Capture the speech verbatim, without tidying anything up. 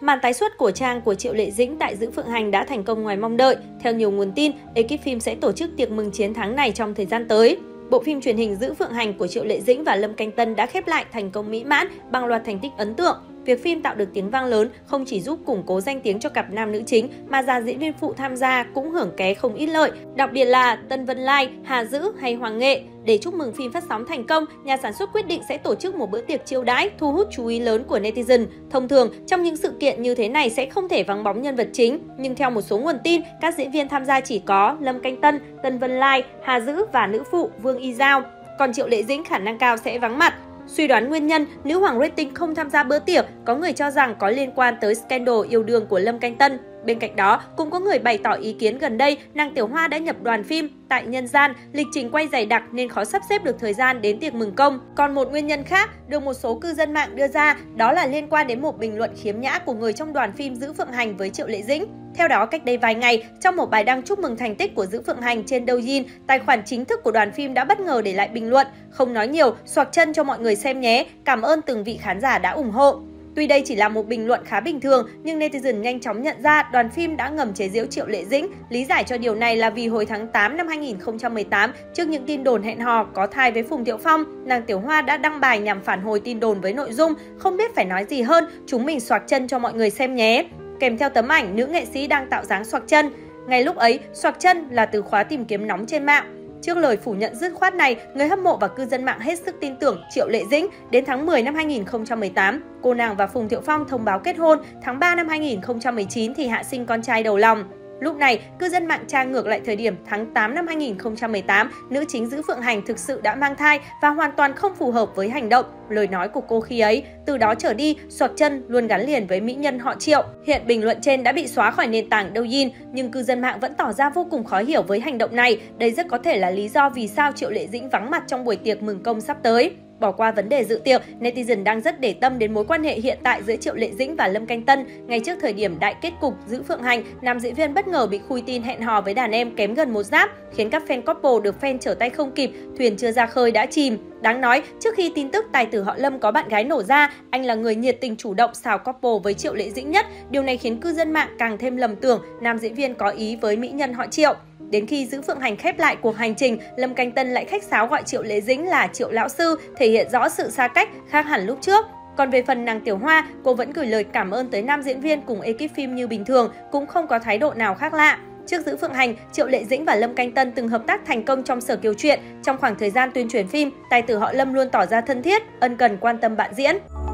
Màn tái xuất của Trang của Triệu Lệ Dĩnh tại Giữ Phượng Hành đã thành công ngoài mong đợi. Theo nhiều nguồn tin, ekip phim sẽ tổ chức tiệc mừng chiến thắng này trong thời gian tới. Bộ phim truyền hình Giữ Phượng Hành của Triệu Lệ Dĩnh và Lâm Canh Tân đã khép lại thành công mỹ mãn bằng loạt thành tích ấn tượng. Việc phim tạo được tiếng vang lớn không chỉ giúp củng cố danh tiếng cho cặp nam nữ chính mà dàn diễn viên phụ tham gia cũng hưởng ké không ít lợi, đặc biệt là Tân Vân Lai, Hà Dữ hay Hoàng Nghệ. Để chúc mừng phim phát sóng thành công, nhà sản xuất quyết định sẽ tổ chức một bữa tiệc chiêu đãi thu hút chú ý lớn của netizen. Thông thường, trong những sự kiện như thế này sẽ không thể vắng bóng nhân vật chính, nhưng theo một số nguồn tin, các diễn viên tham gia chỉ có Lâm Canh Tân, Tân Vân Lai, Hà Dữ và nữ phụ Vương Y Giao. Còn Triệu Lệ Dĩnh khả năng cao sẽ vắng mặt. Suy đoán nguyên nhân, nữ hoàng rating không tham gia bữa tiệc, có người cho rằng có liên quan tới scandal yêu đương của Lâm Canh Tân. Bên cạnh đó, cũng có người bày tỏ ý kiến gần đây nàng Tiểu Hoa đã nhập đoàn phim tại nhân gian, lịch trình quay dày đặc nên khó sắp xếp được thời gian đến tiệc mừng công. Còn một nguyên nhân khác được một số cư dân mạng đưa ra đó là liên quan đến một bình luận khiếm nhã của người trong đoàn phim Giữ Phượng Hành với Triệu Lệ Dĩnh. Theo đó, cách đây vài ngày, trong một bài đăng chúc mừng thành tích của Giữ Phượng Hành trên Douyin, tài khoản chính thức của đoàn phim đã bất ngờ để lại bình luận: "Không nói nhiều, xoạc chân cho mọi người xem nhé, cảm ơn từng vị khán giả đã ủng hộ." Tuy đây chỉ là một bình luận khá bình thường, nhưng netizen nhanh chóng nhận ra đoàn phim đã ngầm chế giễu Triệu Lệ Dĩnh. Lý giải cho điều này là vì hồi tháng tám năm hai nghìn không trăm mười tám, trước những tin đồn hẹn hò có thai với Phùng Thiệu Phong, nàng Tiểu Hoa đã đăng bài nhằm phản hồi tin đồn với nội dung "Không biết phải nói gì hơn, chúng mình xoạc chân cho mọi người xem nhé", kèm theo tấm ảnh nữ nghệ sĩ đang tạo dáng xoạc chân. Ngay lúc ấy, xoạc chân là từ khóa tìm kiếm nóng trên mạng. Trước lời phủ nhận dứt khoát này, người hâm mộ và cư dân mạng hết sức tin tưởng Triệu Lệ Dĩnh. Đến tháng mười năm hai nghìn không trăm mười tám, cô nàng và Phùng Thiệu Phong thông báo kết hôn. Tháng ba năm hai nghìn không trăm mười chín thì hạ sinh con trai đầu lòng. Lúc này, cư dân mạng tra ngược lại thời điểm tháng tám năm hai nghìn không trăm mười tám, nữ chính Giữ Phượng Hành thực sự đã mang thai và hoàn toàn không phù hợp với hành động, lời nói của cô khi ấy. Từ đó trở đi, xoạc chân luôn gắn liền với mỹ nhân họ Triệu. Hiện bình luận trên đã bị xóa khỏi nền tảng Douyin, nhưng cư dân mạng vẫn tỏ ra vô cùng khó hiểu với hành động này. Đây rất có thể là lý do vì sao Triệu Lệ Dĩnh vắng mặt trong buổi tiệc mừng công sắp tới. Bỏ qua vấn đề dự tiệc, netizen đang rất để tâm đến mối quan hệ hiện tại giữa Triệu Lệ Dĩnh và Lâm Canh Tân. Ngay trước thời điểm đại kết cục Giữ Phượng Hành, nam diễn viên bất ngờ bị khui tin hẹn hò với đàn em kém gần một giáp, khiến các fan couple được fan trở tay không kịp, thuyền chưa ra khơi đã chìm. Đáng nói, trước khi tin tức tài tử họ Lâm có bạn gái nổ ra, anh là người nhiệt tình chủ động xào couple với Triệu Lệ Dĩnh nhất. Điều này khiến cư dân mạng càng thêm lầm tưởng nam diễn viên có ý với mỹ nhân họ Triệu. Đến khi Giữ Phượng Hành khép lại cuộc hành trình, Lâm Canh Tân lại khách sáo gọi Triệu Lệ Dĩnh là Triệu lão sư, thể hiện rõ sự xa cách khác hẳn lúc trước. Còn về phần nàng Tiểu Hoa, cô vẫn gửi lời cảm ơn tới nam diễn viên cùng ekip phim như bình thường, cũng không có thái độ nào khác lạ. Trước Giữ Phượng Hành, Triệu Lệ Dĩnh và Lâm Canh Tân từng hợp tác thành công trong Sở Kiều Truyện. Trong khoảng thời gian tuyên truyền phim, tài tử họ Lâm luôn tỏ ra thân thiết, ân cần quan tâm bạn diễn.